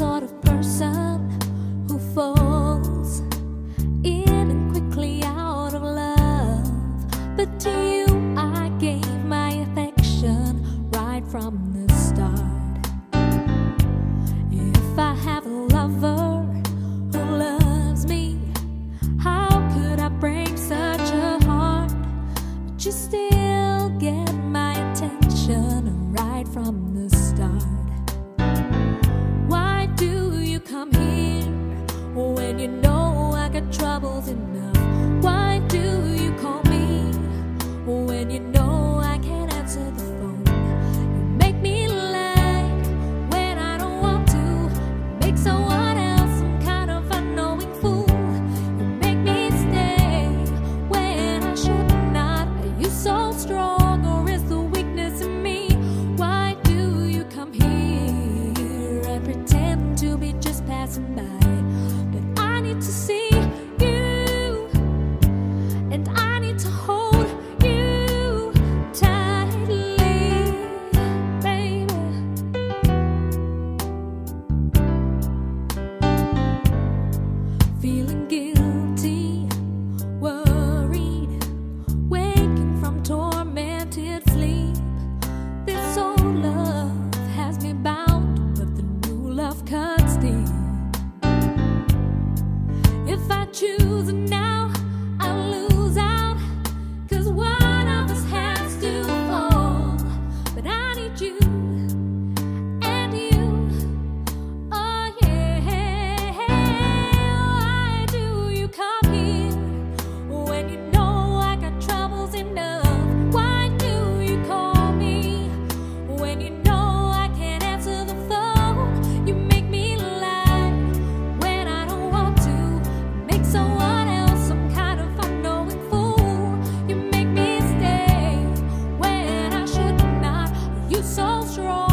sort of person who falls in and quickly out of love. But to you I gave my affection right from the start. If I have a lover who loves me, how could I break such a heart? But you still get my attention right from the start. Why do you come here when you know I got troubles enough? Why do you call me when you know I can't answer the phone? You make me lie when I don't want to, make someone else some kind of unknowing fool. You make me stay when I should not. Are you so strong, or is the weakness in me? Why do you come here and pretend to be just passing by? But I need to see you, and I need to hold you tightly, baby. Feeling guilty, worried, waking from tormented sleep. This old love has me bound, but the new love cuts deep. If I choose it now, I'll lose out, 'cause one of us has to fall. But I need you and you, oh yeah. Why do you come here when you know I got troubles enough? Why do you call me when you know I can't answer the phone? You make me lie when I don't want to, make someone else some kind of unknowing fool. You make me stay when I should not. Are you so strong?